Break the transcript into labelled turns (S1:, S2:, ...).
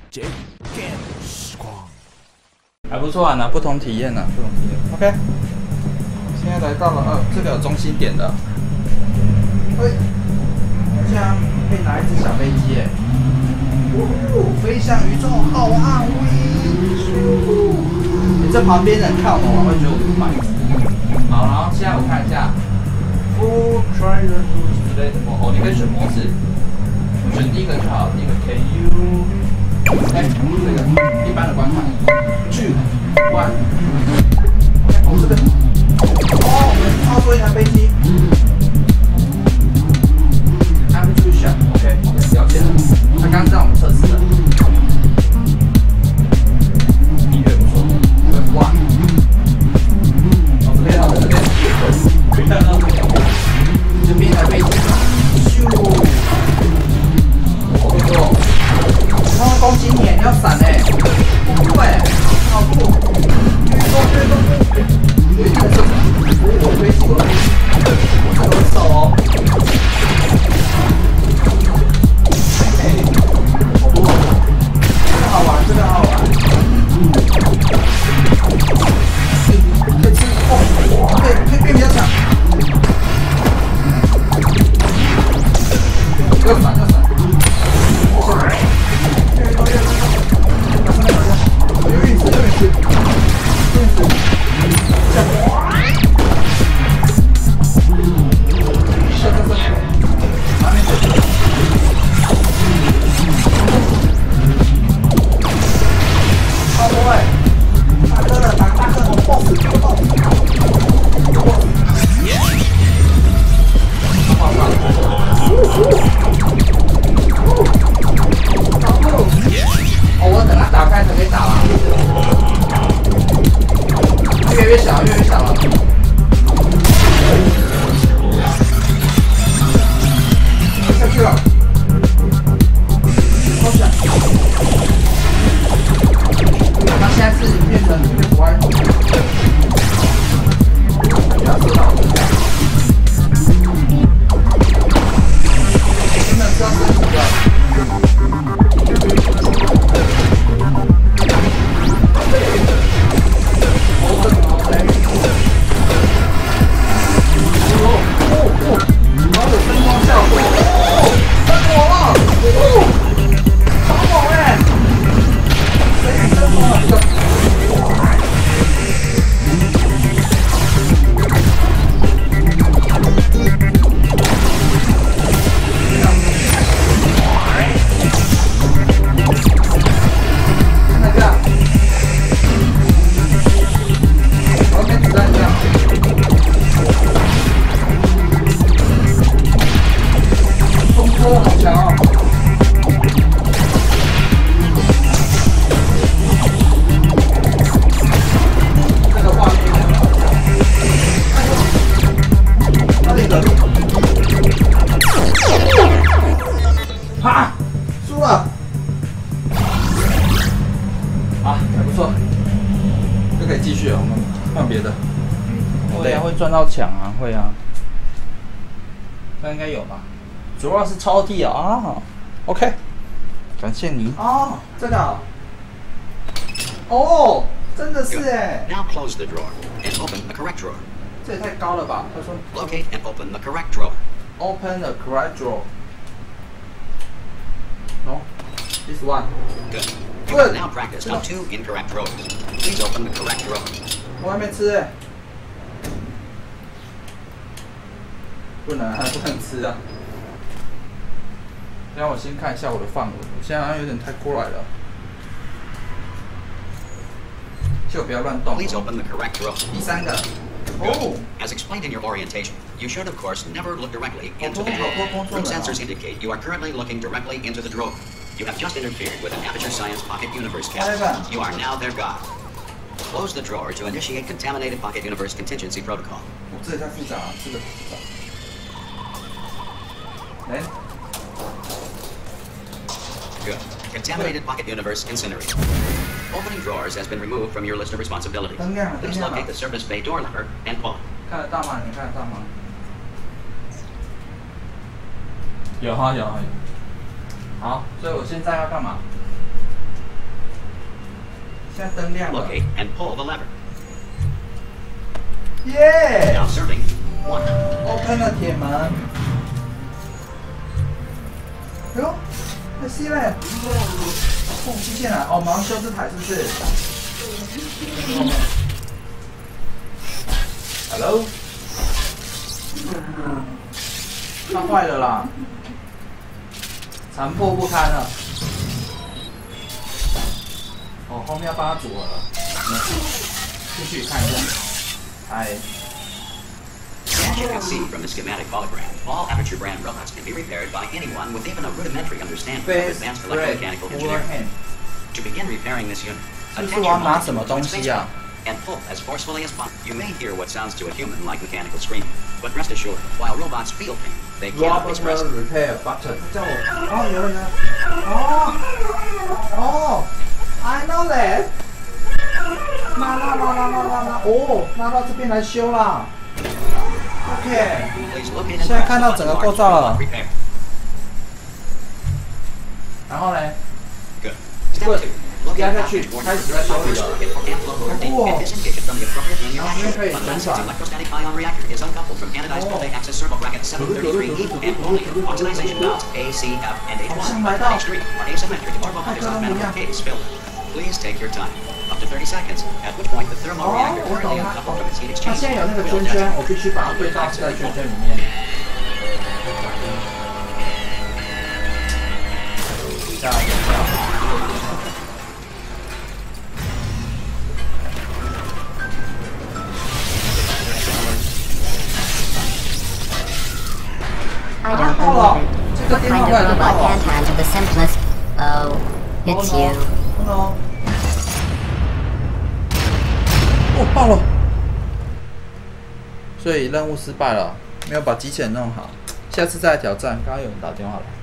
S1: J Game 时光，
S2: 还不错啊，不同体验啊，不同体验。OK， 现在来到了这个有中心点的，嘿，这样可以拿一只小飞机耶，飞向宇宙浩瀚无垠。你这旁边人看我们玩会觉得我们白痴。好，然后现在我看一下 ，Full Treasure Cruise 之类的哦，你可以选模式，我选第一个就好，第一个 Can you？ 哎，这个一般的关卡，2 1， 哦这个，哦，我们操作一台飞机 ，I'm too sharp，OK， 了解了。他刚刚让我们测试了，音乐不错，哇，哦这边好，这边，可以看到这边一台飞机，咻，好多。 他会攻击你，你要闪哎！对，好酷！越动！有一台车，我飞机，我这个会手哦。嘿，好酷！这个好玩，这个好玩。可以吃哦，可以变比较强。要闪！ 越小了。下去了。好小。它现在是变成有点歪。不要知道。真的是要升级了。 啊，输了。好，还不错，就可以继续了。我们换别的。对啊，会赚到抢啊，会啊。那应该有吧？主要是超低啊。OK， 感谢你。哦，这个。哦，真的是哎。
S3: Now close the drawer and open the correct drawer.
S2: 这也太高了吧？他说。
S3: Locate and open the correct drawer.
S2: Open the correct drawer. No, this one.
S3: Good. You can now practice on 2 incorrect drawers. Please open the correct drawer.
S2: 我还没吃哎，不能吃啊！让我先看一下我的范围，我现在好像有点太过来了，就不要乱动。
S3: Please open the correct drawer.
S2: 第3个。Oh.
S3: As explained in your orientation, you should of course never look directly into the drawer. Room sensors indicate you are currently looking directly into the drawer. You have just interfered with an Aperture Science Pocket Universe capsule. You are now their god. Close the drawer to initiate Contaminated Pocket Universe Contingency Protocol.
S2: 这也太复杂了，这个复杂。哎。
S3: Good. Contaminated Pocket Universe Incinerator. Opening drawers has been removed from your list of responsibilities. Please locate the surface bay door lever and pull it.
S2: 看得到吗？你看得到吗？有哈有哈有。好，所以我现在要干嘛？ 现在灯亮了。
S3: Locate and pull the lever.
S2: 耶
S3: Now serving 1.
S2: ！open 了铁门。哎呦，太细嘞！哦，机械人，哦，我们要修这台是不是 ？Hello。它坏了啦，残破不堪了。哦，后面要帮它组合了。继续看一下。哎。
S3: As you can see from the schematic hologram, all Aperture brand robots can be repaired by anyone with even a rudimentary understanding of advanced electromechanical engineering. To begin repairing this unit, attach your mouse to the spacebar and pull as forcefully as possible. You may hear what sounds to a human like mechanical screaming, but rest assured, while robots feel pain, they cannot express it.
S2: Repair button. 叫我哦，有人呢。哦 I know that. 那哦，拉到这边来修啦。 OK， 现在看到整个构造了。然后呢？
S3: Good.
S2: 压下去，开始在修理了。哇！然后这边可以旋转。好像来到
S3: Please take your time. Up to 30 seconds, at which point the thermal reactor currently uncoupled from its heat
S2: 它
S3: exchange
S2: 现在有那个
S3: will
S2: 圈圈，
S3: detect.
S2: 我必须把它对到在圈圈里面。下一个。
S4: I don't believe it. What kind of robot can't handle the simplest? Oh, it's you.
S2: 哦，爆了！所以任务失败了，没有把机器人弄好，下次再来挑战。刚刚有人打电话来。